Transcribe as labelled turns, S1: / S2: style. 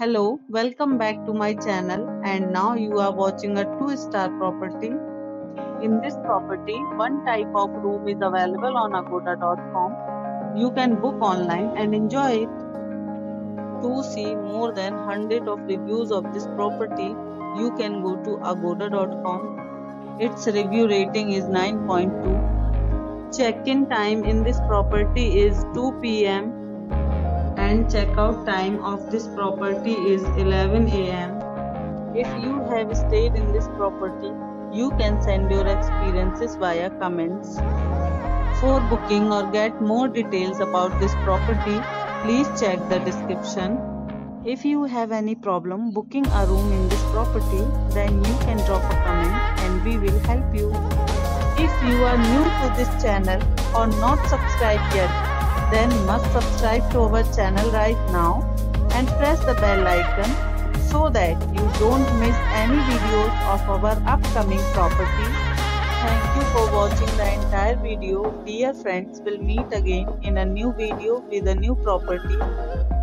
S1: Hello, welcome back to my channel, and now you are watching a 2-star property. In this property, one type of room is available on agoda.com. You can book online and enjoy it. To see more than 100 of reviews of this property, you can go to agoda.com. Its review rating is 9.2. Check-in time in this property is 2 p.m. and checkout time of this property is 11 a.m. If you have stayed in this property, you can send your experiences via comments. For booking or get more details about this property, please check the description. If you have any problem booking a room in this property, then you can drop a comment and we will help you. If you are new to this channel or not subscribed yet, then must subscribe to our channel right now and press the bell icon so that you don't miss any videos of our upcoming property. Thank you for watching the entire video. Dear friends, we'll meet again in a new video with a new property.